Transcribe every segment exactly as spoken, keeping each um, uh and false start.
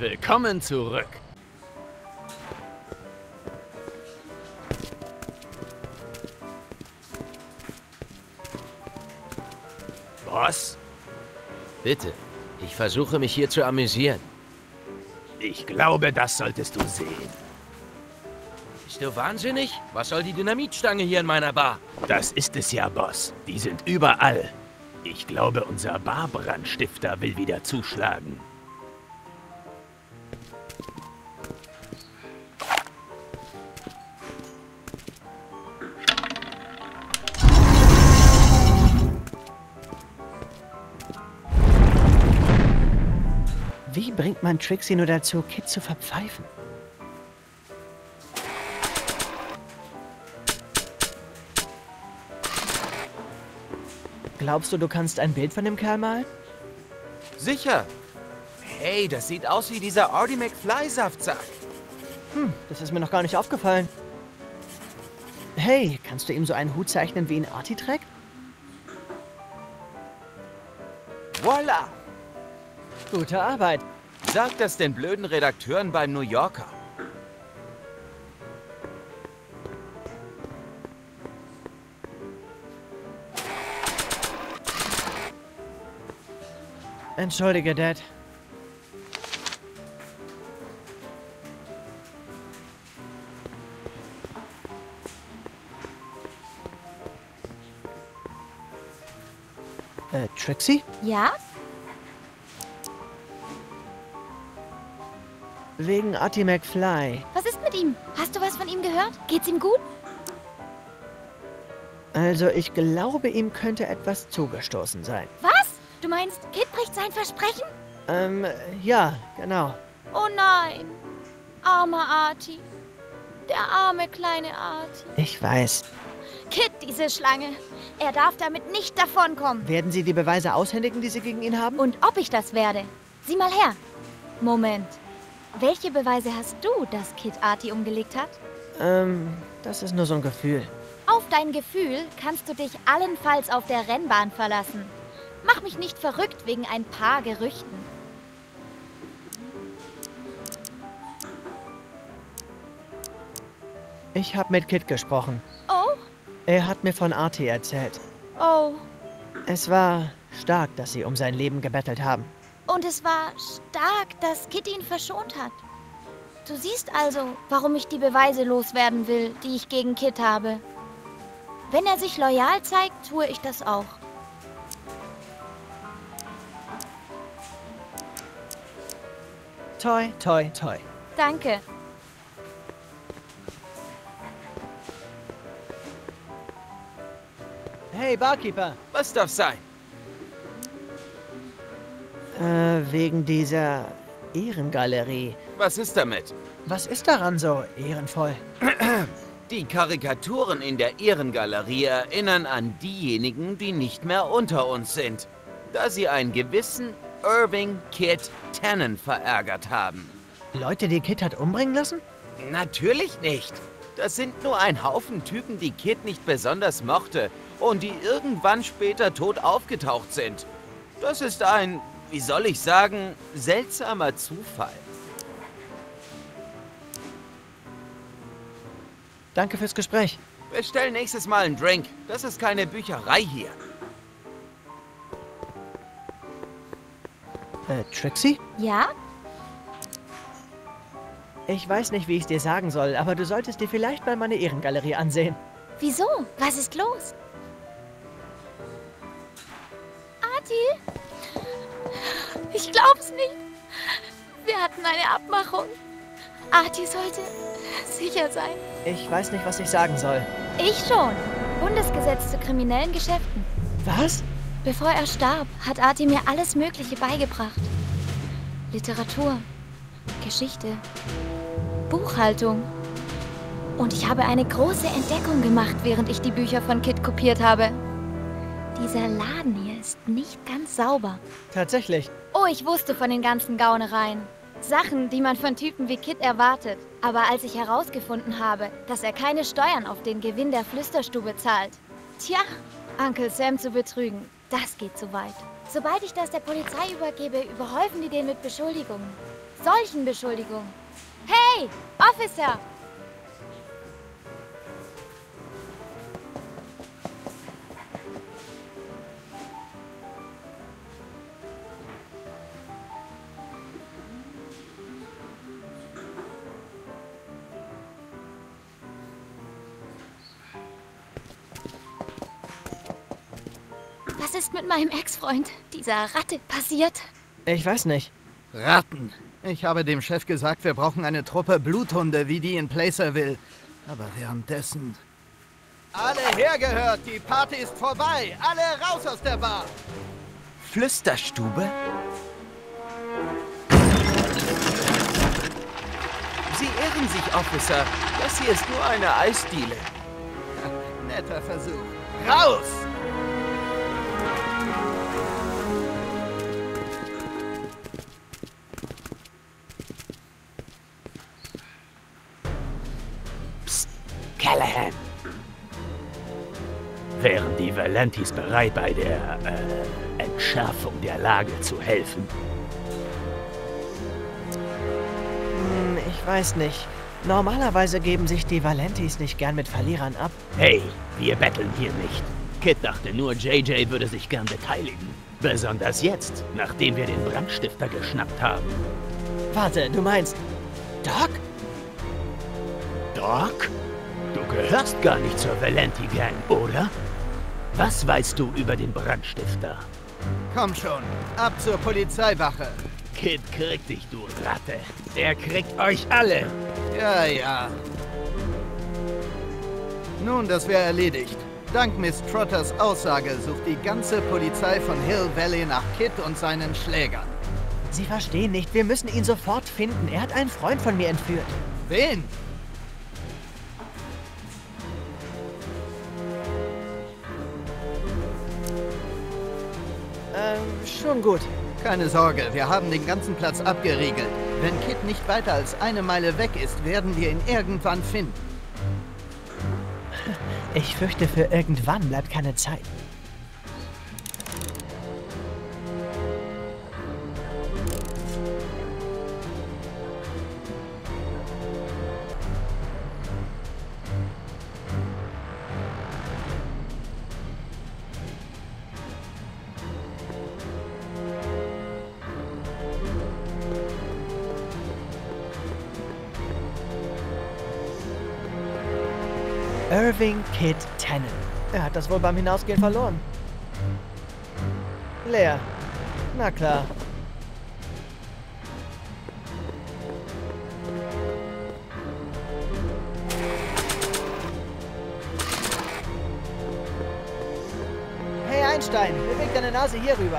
Willkommen zurück. Boss? Bitte, ich versuche mich hier zu amüsieren. Ich glaube, das solltest du sehen. Bist du wahnsinnig? Was soll die Dynamitstange hier in meiner Bar? Das ist es ja, Boss. Die sind überall. Ich glaube, unser Barbrandstifter will wieder zuschlagen. Wie bringt man Trixie nur dazu, Kid zu verpfeifen? Glaubst du, du kannst ein Bild von dem Kerl malen? Sicher. Hey, das sieht aus wie dieser Artie McFly-Saftsack. Hm, das ist mir noch gar nicht aufgefallen. Hey, kannst du ihm so einen Hut zeichnen, wie ihn Artie trägt? Voila! Gute Arbeit. Sag das den blöden Redakteuren beim New Yorker. Entschuldige, Dad. Äh, Trixie? Ja? Wegen Artie McFly. Was ist mit ihm? Hast du was von ihm gehört? Geht's ihm gut? Also, ich glaube, ihm könnte etwas zugestoßen sein. Was? Du meinst, Kid bricht sein Versprechen? Ähm, ja, genau. Oh nein. Armer Artie. Der arme kleine Artie. Ich weiß. Kid, diese Schlange. Er darf damit nicht davonkommen. Werden Sie die Beweise aushändigen, die Sie gegen ihn haben? Und ob ich das werde? Sieh mal her. Moment. Welche Beweise hast du, dass Kid Artie umgelegt hat? Ähm, das ist nur so ein Gefühl. Auf dein Gefühl kannst du dich allenfalls auf der Rennbahn verlassen. Mach mich nicht verrückt wegen ein paar Gerüchten. Ich habe mit Kid gesprochen. Oh, Er hat mir von Artie erzählt. oh. Es war stark, dass Sie um sein Leben gebettelt haben. Und es war stark, dass Kid ihn verschont hat. Du siehst also, warum ich die Beweise loswerden will, die ich gegen Kid habe. Wenn er sich loyal zeigt, tue ich das auch. Toi, toi, toi. Danke. Hey, Barkeeper. Was darf sein? Äh, wegen dieser Ehrengalerie. Was ist damit? Was ist daran so ehrenvoll? Die Karikaturen in der Ehrengalerie erinnern an diejenigen, die nicht mehr unter uns sind, da sie einen gewissen Irving Kid Tannen verärgert haben. Leute, die Kid hat umbringen lassen? Natürlich nicht. Das sind nur ein Haufen Typen, die Kid nicht besonders mochte und die irgendwann später tot aufgetaucht sind. Das ist ein, wie soll ich sagen, seltsamer Zufall. Danke fürs Gespräch. Bestell nächstes Mal einen Drink. Das ist keine Bücherei hier. Äh, Trixie? Ja? Ich weiß nicht, wie ich es dir sagen soll, aber du solltest dir vielleicht mal meine Ehrengalerie ansehen. Wieso? Was ist los? Artie? Ich glaub's nicht. Wir hatten eine Abmachung. Artie sollte sicher sein. Ich weiß nicht, was ich sagen soll. Ich schon. Bundesgesetz zu kriminellen Geschäften. Was? Bevor er starb, hat Artie mir alles Mögliche beigebracht. Literatur, Geschichte, Buchhaltung. Und ich habe eine große Entdeckung gemacht, während ich die Bücher von Kid kopiert habe. Dieser Laden hier ist nicht ganz sauber. Tatsächlich. Oh, ich wusste von den ganzen Gaunereien. Sachen, die man von Typen wie Kid erwartet. Aber als ich herausgefunden habe, dass er keine Steuern auf den Gewinn der Flüsterstube zahlt. Tja, Uncle Sam zu betrügen, das geht zu weit. Sobald ich das der Polizei übergebe, überhäufen die den mit Beschuldigungen. solchen Beschuldigungen. Hey, Officer! Was ist mit meinem Ex-Freund, dieser Ratte, passiert? Ich weiß nicht. Ratten. Ich habe dem Chef gesagt, wir brauchen eine Truppe Bluthunde wie die in Placerville. Aber währenddessen... Alle hergehört, die Party ist vorbei. Alle raus aus der Bar. Flüsterstube? Sie irren sich, Officer. Das hier ist nur eine Eisdiele. Netter Versuch. Raus! Callahan. Wären die Valentis bereit, bei der äh, Entschärfung der Lage zu helfen? Hm, ich weiß nicht. Normalerweise geben sich die Valentis nicht gern mit Verlierern ab. Hey, wir betteln hier nicht. Kid dachte nur, J J würde sich gern beteiligen. Besonders jetzt, nachdem wir den Brandstifter geschnappt haben. Warte, du meinst... Doc? Doc? Du gehörst gar nicht zur Valenti-Gang, oder? Was weißt du über den Brandstifter? Komm schon, ab zur Polizeiwache. Kid kriegt dich, du Ratte. Der kriegt euch alle. Ja, ja. Nun, das wäre erledigt. Dank Miss Trotters Aussage sucht die ganze Polizei von Hill Valley nach Kid und seinen Schlägern. Sie verstehen nicht, wir müssen ihn sofort finden. Er hat einen Freund von mir entführt. Wen? Ähm, schon gut. Keine Sorge, wir haben den ganzen Platz abgeriegelt. Wenn Kid nicht weiter als eine Meile weg ist, werden wir ihn irgendwann finden. Ich fürchte, für irgendwann bleibt keine Zeit. Irving Kid Tannen. Er hat das wohl beim Hinausgehen verloren. Leer. Na klar. Hey Einstein, beweg deine Nase hier rüber.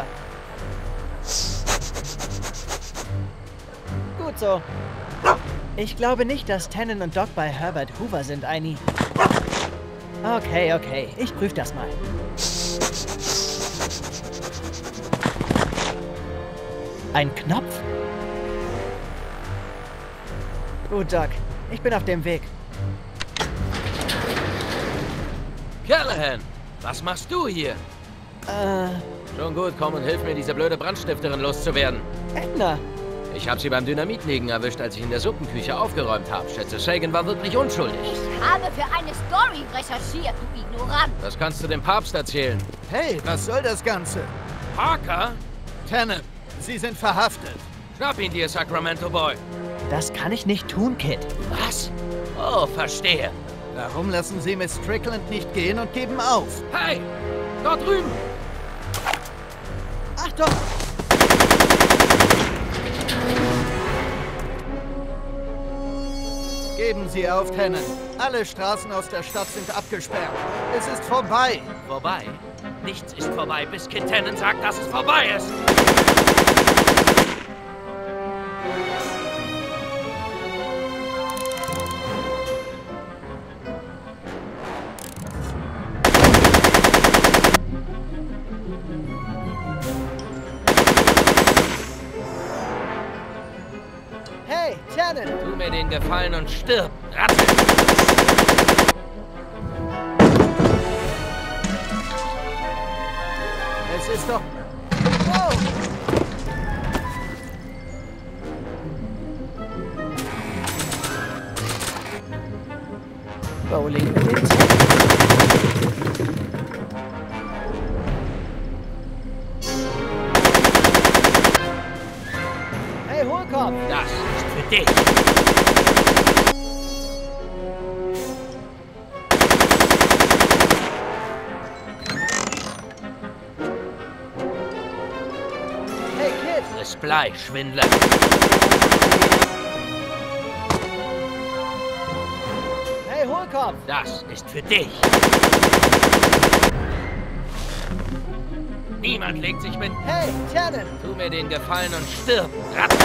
Gut so. Ich glaube nicht, dass Tannen und Doc bei Herbert Hoover sind, Eini. Okay, okay. Ich prüfe das mal. Ein Knopf? Gut, Doc. Ich bin auf dem Weg. Callahan, was machst du hier? Äh, Schon gut, komm und hilf mir, diese blöde Brandstifterin loszuwerden. Edna. Ich habe sie beim Dynamitlegen erwischt, als ich in der Suppenküche aufgeräumt habe. Schätze, Sagan war wirklich unschuldig. Ich habe für eine Story recherchiert, du Ignorant. Das kannst du dem Papst erzählen. Hey, was soll das Ganze? Parker? Tannen, Sie sind verhaftet. Schnapp ihn dir, Sacramento Boy. Das kann ich nicht tun, Kid. Was? Oh, verstehe. Warum lassen Sie Miss Strickland nicht gehen und geben auf? Hey, dort drüben. Achtung! Geben Sie auf, Tannen. Alle Straßen aus der Stadt sind abgesperrt. Es ist vorbei. Vorbei? Nichts ist vorbei, bis Kid Tannen sagt, dass es vorbei ist. Hey, Tannen! Tu mir den Gefallen und stirb, Ratte! Es ist doch... Oh! Hohlkopf! Das ist für dich. Hey, Kid! Friss Blei, Schwindler. Hey, Hohlkopf! Das ist für dich. Niemand legt sich mit... Hey, Tannen! Tu mir den Gefallen und stirb, Ratte.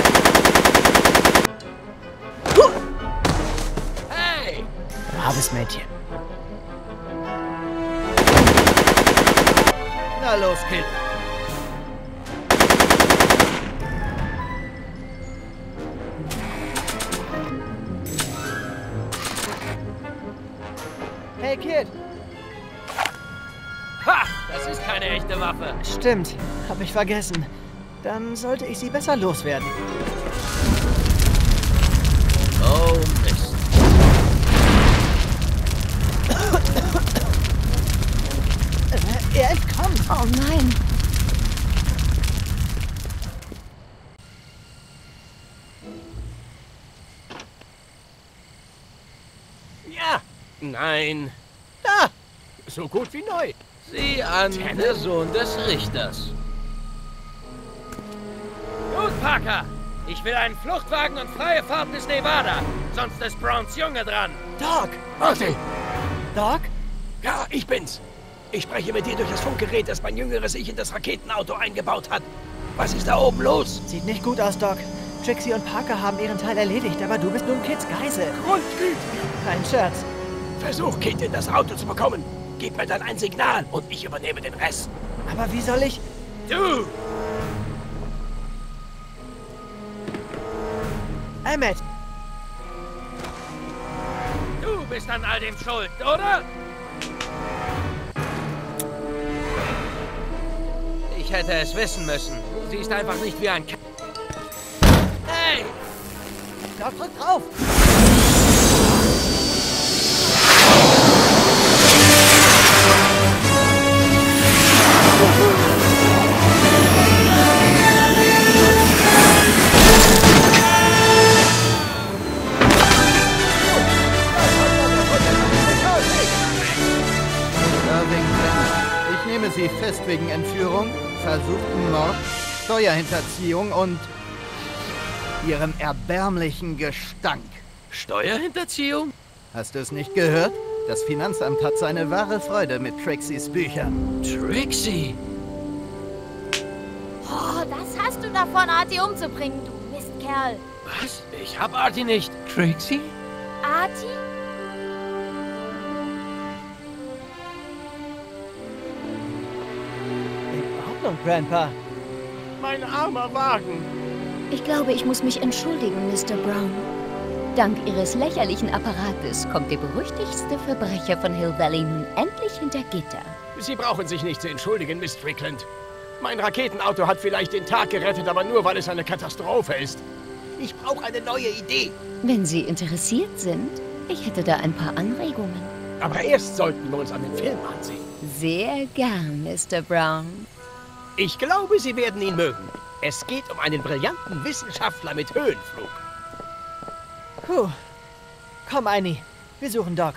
Hey! Braves Mädchen. Na los, Kid. Hey, Kid! Ha! Das ist keine echte Waffe. Stimmt, hab ich vergessen. Dann sollte ich sie besser loswerden. Oh, Mist. Äh, er entkommt! Oh nein. Ja! Nein. Da! So gut wie neu. Sieh an, der Sohn des Richters. Gut, Parker. Ich will einen Fluchtwagen und freie Fahrt bis Nevada. Sonst ist Browns Junge dran. Doc! Marty! Doc? Ja, ich bin's. Ich spreche mit dir durch das Funkgerät, das mein jüngeres Ich in das Raketenauto eingebaut hat. Was ist da oben los? Sieht nicht gut aus, Doc. Trixie und Parker haben ihren Teil erledigt, aber du bist nun Kids Geisel. Grundgütig. Kein Scherz. Versuch, Kid in das Auto zu bekommen. Gib mir dann ein Signal und ich übernehme den Rest. Aber wie soll ich... Du! Emmett! Du bist an all dem schuld, oder? Ich hätte es wissen müssen. Du siehst einfach nicht wie ein K... Hey! Doc, drück drauf! Ich nehme Sie fest wegen Entführung, versuchten Mord, Steuerhinterziehung und Ihrem erbärmlichen Gestank. Steuerhinterziehung? Hast du es nicht gehört? Das Finanzamt hat seine wahre Freude mit Trixies Büchern. Trixie! Oh, das hast du davon, Artie umzubringen, du Mistkerl. Was? Ich hab Artie nicht. Trixie? Artie? In Ordnung, Grandpa. Mein armer Wagen. Ich glaube, ich muss mich entschuldigen, Mister Brown. Dank Ihres lächerlichen Apparates kommt der berüchtigste Verbrecher von Hill Valley nun endlich hinter Gitter. Sie brauchen sich nicht zu entschuldigen, Miss Strickland. Mein Raketenauto hat vielleicht den Tag gerettet, aber nur, weil es eine Katastrophe ist. Ich brauche eine neue Idee. Wenn Sie interessiert sind, ich hätte da ein paar Anregungen. Aber erst sollten wir uns an den Film ansehen. Sehr gern, Mister Brown. Ich glaube, Sie werden ihn mögen. Es geht um einen brillanten Wissenschaftler mit Höhenflug. Puh. Komm, Annie. Wir suchen Doc.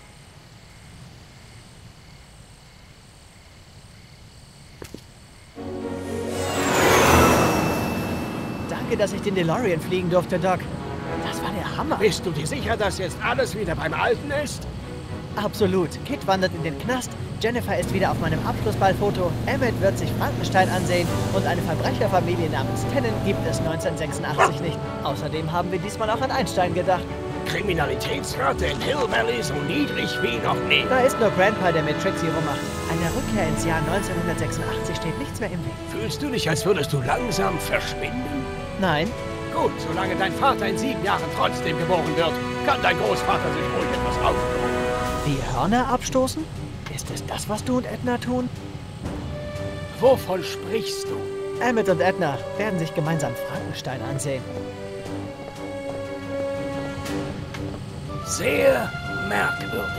Danke, dass ich den DeLorean fliegen durfte, Doc. Das war der Hammer. Bist du dir sicher, dass jetzt alles wieder beim Alten ist? Absolut. Kid wandert in den Knast, Jennifer ist wieder auf meinem Abschlussballfoto, Emmett wird sich Frankenstein ansehen und eine Verbrecherfamilie namens Tannen gibt es neunzehnhundertsechsundachtzig nicht. Außerdem haben wir diesmal auch an Einstein gedacht. Kriminalitätsrate in Hill Valley so niedrig wie noch nie. Da ist nur Grandpa, der mit Trixie rummacht. Einer Rückkehr ins Jahr neunzehnhundertsechsundachtzig steht nichts mehr im Weg. Fühlst du dich, als würdest du langsam verschwinden? Nein? Gut, solange dein Vater in sieben Jahren trotzdem geboren wird, kann dein Großvater sich ruhig etwas aufbauen. Die Hörner abstoßen? Ist es das, was du und Edna tun? Wovon sprichst du? Emmett und Edna werden sich gemeinsam Frankenstein ansehen. Sehr merkwürdig.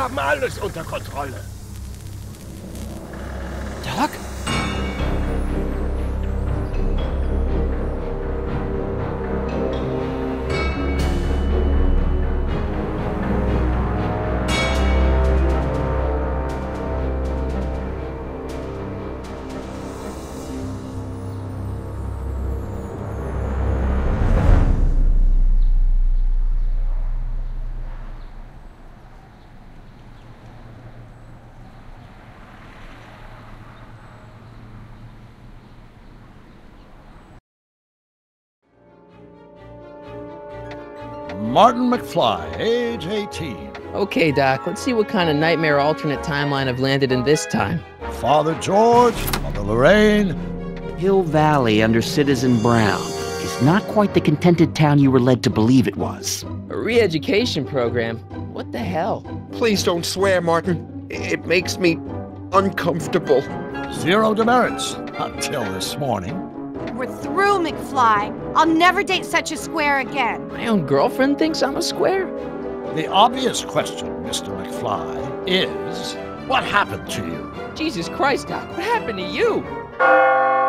haben alles unter Kontrolle. Doc? Martin McFly, age eighteen. Okay, Doc, let's see what kind of nightmare alternate timeline I've landed in this time. Father George, Mother Lorraine. Hill Valley under Citizen Brown is not quite the contented town you were led to believe it was. A re-education program? What the hell? Please don't swear, Martin. It makes me uncomfortable. Zero demerits until this morning. We're through, McFly. I'll never date such a square again. My own girlfriend thinks I'm a square? The obvious question, Mister McFly, is what happened to you? Jesus Christ, Doc, what happened to you?